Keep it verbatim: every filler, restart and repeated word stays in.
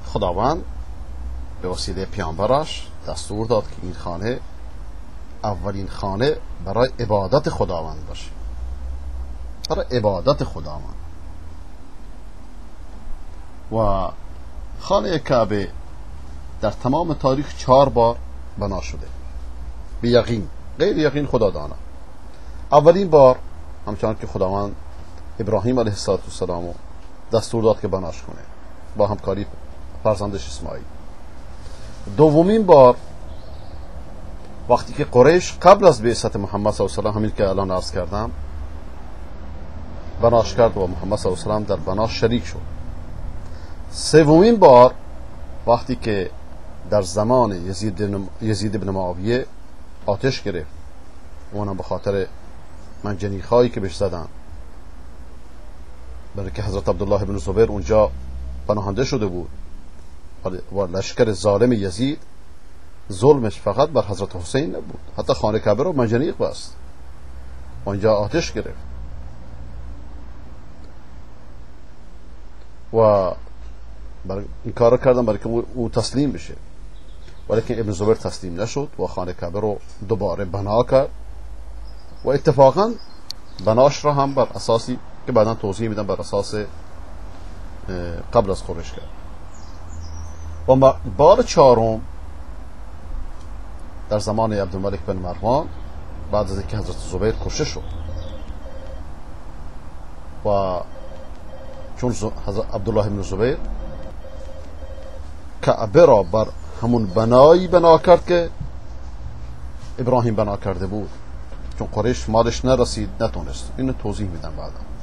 خداوند به وسیله پیامبرش دستور داد که این خانه اولین خانه برای عبادت خداوند باشه، برای عبادت خداوند. و خانه کعبه در تمام تاریخ چهار بار بنا شده، به یقین، غیر یقین خدا داند. اولین بار همچنان که خداوند ابراهیم علیه السلام دستور داد که بناش کنه با همکاری فرزندش اسماعیل. دومین بار وقتی که قریش قبل از بعثت محمد صلی الله علیه و آله، همین که الان عرض کردم، بناش کرد و محمد صلی الله علیه و آله در بناش شریک شد. سومین بار وقتی که در زمان یزید یزید بن معاویه آتش گرفت، اونم به خاطر منجنیق‌هایی که بهش زدن، برای که حضرت عبدالله بن زبیر اونجا پناهنده شده بود و لشکر ظالم یزید ظلمش فقط بر حضرت حسین نبود، حتی خانه کعبه رو منجنیق بست و اونجا آتش گرفت و برای این کار رو کردن برای که او تسلیم بشه، ولیکن ابن زبیر تسلیم نشد و خانه کعبه رو دوباره بنا کرد و اتفاقا بناش را هم بر اساسی که بعدا توضیح میدم بر اساس قبل از قریش کرد. و بار چهارم در زمان عبدالملک بن مروان بعد از اینکه حضرت زبیر کشته شد و چون حضرت عبدالله بن زبیر کعبه را بر همون بنایی بنا کرد که ابراهیم بنا کرده بود، چون قریش مالش نرسید نتونست. اینو توضیح میدم بعدا.